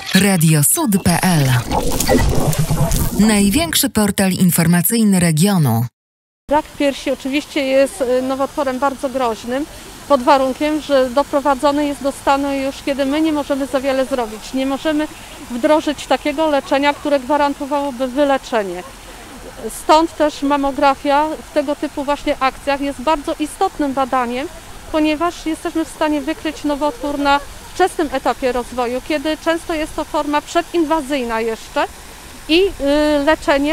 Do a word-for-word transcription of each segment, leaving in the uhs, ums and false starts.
Radio Sud kropka pe el. Największy portal informacyjny regionu. Rak piersi oczywiście jest nowotworem bardzo groźnym, pod warunkiem, że doprowadzony jest do stanu już, kiedy my nie możemy za wiele zrobić. Nie możemy wdrożyć takiego leczenia, które gwarantowałoby wyleczenie. Stąd też mamografia w tego typu właśnie akcjach jest bardzo istotnym badaniem, ponieważ jesteśmy w stanie wykryć nowotwór na wczesnym etapie rozwoju, kiedy często jest to forma przedinwazyjna jeszcze i leczenie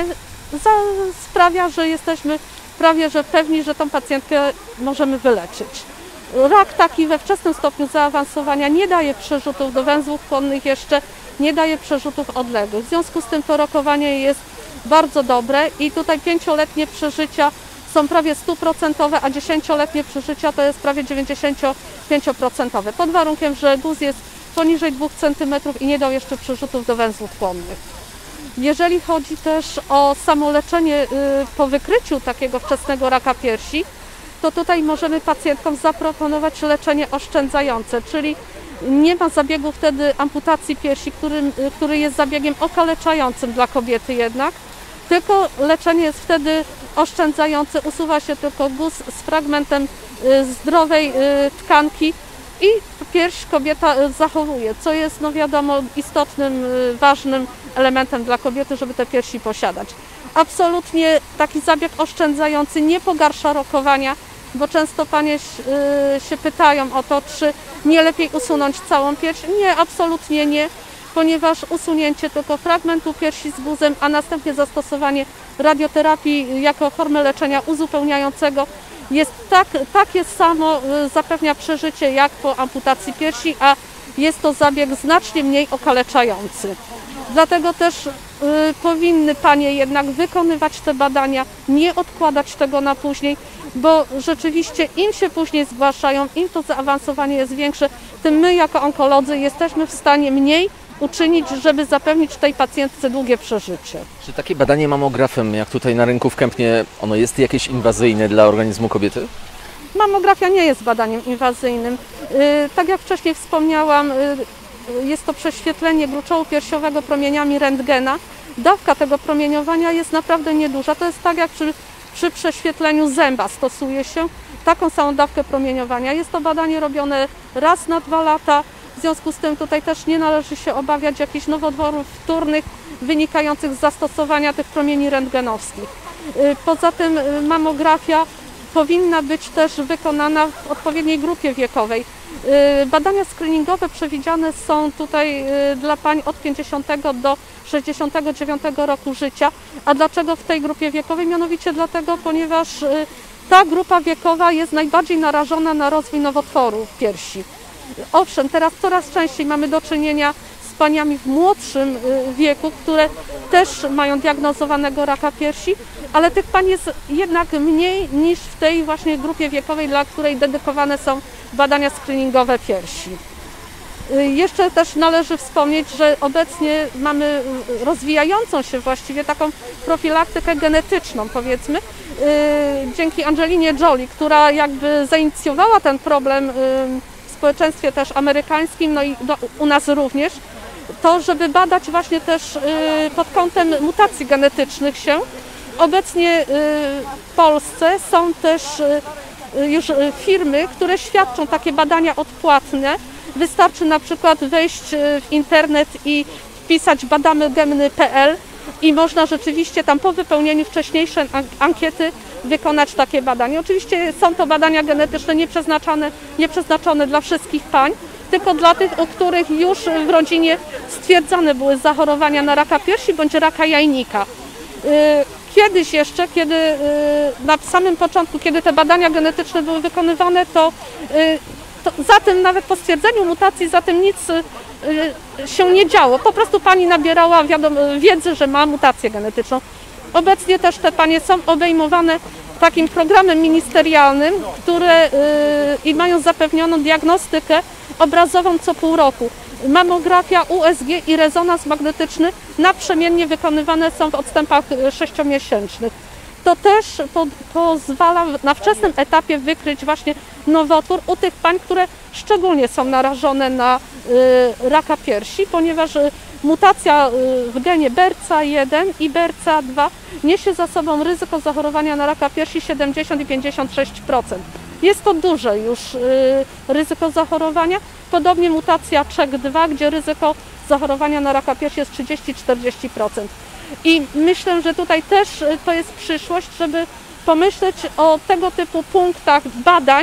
sprawia, że jesteśmy prawie że pewni, że tą pacjentkę możemy wyleczyć. Rak taki we wczesnym stopniu zaawansowania nie daje przerzutów do węzłów chłonnych jeszcze, nie daje przerzutów odległych. W związku z tym to rokowanie jest bardzo dobre i tutaj pięcioletnie przeżycia są prawie stuprocentowe, a dziesięcioletnie przeżycia to jest prawie dziewięćdziesięciopięcioprocentowe, pod warunkiem, że guz jest poniżej dwóch centymetrów i nie dał jeszcze przerzutów do węzłów chłonnych. Jeżeli chodzi też o samo leczenie po wykryciu takiego wczesnego raka piersi, to tutaj możemy pacjentkom zaproponować leczenie oszczędzające, czyli nie ma zabiegu wtedy amputacji piersi, który, który jest zabiegiem okaleczającym dla kobiety jednak, tylko leczenie jest wtedy oszczędzające, usuwa się tylko guz z fragmentem zdrowej tkanki i pierś kobieta zachowuje, co jest, no wiadomo, istotnym, ważnym elementem dla kobiety, żeby te piersi posiadać. Absolutnie taki zabieg oszczędzający nie pogarsza rokowania, bo często panie się pytają o to, czy nie lepiej usunąć całą pierś. Nie, absolutnie nie, ponieważ usunięcie tylko fragmentu piersi z guzem, a następnie zastosowanie radioterapii jako formy leczenia uzupełniającego jest tak, takie samo, zapewnia przeżycie jak po amputacji piersi, a jest to zabieg znacznie mniej okaleczający. Dlatego też y, powinny panie jednak wykonywać te badania, nie odkładać tego na później, bo rzeczywiście im się później zgłaszają, im to zaawansowanie jest większe, tym my jako onkolodzy jesteśmy w stanie mniej uczynić, żeby zapewnić tej pacjentce długie przeżycie. Czy takie badanie mamografem, jak tutaj na rynku w Kępnie, ono jest jakieś inwazyjne dla organizmu kobiety? Mamografia nie jest badaniem inwazyjnym. Yy, tak jak wcześniej wspomniałam, yy, jest to prześwietlenie gruczołu piersiowego promieniami rentgena. Dawka tego promieniowania jest naprawdę nieduża. To jest tak jak przy, przy prześwietleniu zęba stosuje się taką samą dawkę promieniowania. Jest to badanie robione raz na dwa lata. W związku z tym tutaj też nie należy się obawiać jakichś nowotworów wtórnych wynikających z zastosowania tych promieni rentgenowskich. Poza tym mamografia powinna być też wykonana w odpowiedniej grupie wiekowej. Badania screeningowe przewidziane są tutaj dla pań od pięćdziesiątego do sześćdziesiątego dziewiątego roku życia. A dlaczego w tej grupie wiekowej? Mianowicie dlatego, ponieważ ta grupa wiekowa jest najbardziej narażona na rozwój nowotworu piersi. Owszem, teraz coraz częściej mamy do czynienia z paniami w młodszym wieku, które też mają diagnozowanego raka piersi, ale tych pań jest jednak mniej niż w tej właśnie grupie wiekowej, dla której dedykowane są badania screeningowe piersi. Jeszcze też należy wspomnieć, że obecnie mamy rozwijającą się właściwie taką profilaktykę genetyczną, powiedzmy, dzięki Angelinie Jolie, która jakby zainicjowała ten problem w społeczeństwie też amerykańskim, no i do, u nas również, to żeby badać właśnie też pod kątem mutacji genetycznych się. Obecnie w Polsce są też już firmy, które świadczą takie badania odpłatne. Wystarczy na przykład wejść w internet i wpisać badamy geny kropka pe el i można rzeczywiście tam po wypełnieniu wcześniejszej ankiety wykonać takie badania. Oczywiście są to badania genetyczne nieprzeznaczone, nieprzeznaczone dla wszystkich pań, tylko dla tych, u których już w rodzinie stwierdzone były zachorowania na raka piersi bądź raka jajnika. Kiedyś jeszcze, kiedy na samym początku, kiedy te badania genetyczne były wykonywane, to, to za tym nawet po stwierdzeniu mutacji, za tym nic się nie działo. Po prostu pani nabierała wiadomo, wiedzy, że ma mutację genetyczną. Obecnie też te panie są obejmowane takim programem ministerialnym, które i mają zapewnioną diagnostykę obrazową co pół roku. Mamografia, U S G i rezonans magnetyczny naprzemiennie wykonywane są w odstępach sześciomiesięcznych. To też po, pozwala na wczesnym etapie wykryć właśnie nowotwór u tych pań, które szczególnie są narażone na y, raka piersi, ponieważ y, mutacja y, w genie B R C A jeden i B R C A dwa niesie za sobą ryzyko zachorowania na raka piersi siedemdziesiąt i pięćdziesiąt sześć procent. Jest to duże już y, ryzyko zachorowania. Podobnie mutacja C Z K dwa, gdzie ryzyko zachorowania na raka piersi jest trzydzieści do czterdziestu procent. I myślę, że tutaj też y, to jest przyszłość, żeby pomyśleć o tego typu punktach badań,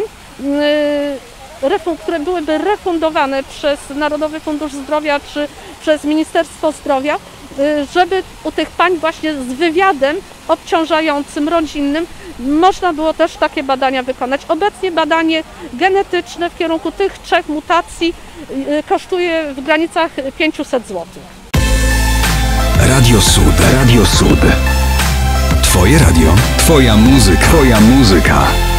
y, które byłyby refundowane przez Narodowy Fundusz Zdrowia czy przez Ministerstwo Zdrowia, y, żeby u tych pań właśnie z wywiadem obciążającym rodzinnym można było też takie badania wykonać. Obecnie badanie genetyczne w kierunku tych trzech mutacji y, kosztuje w granicach pięćset złotych. Radio Sud. Radio Sud. Twoje radio, twoja muzyka, twoja muzyka.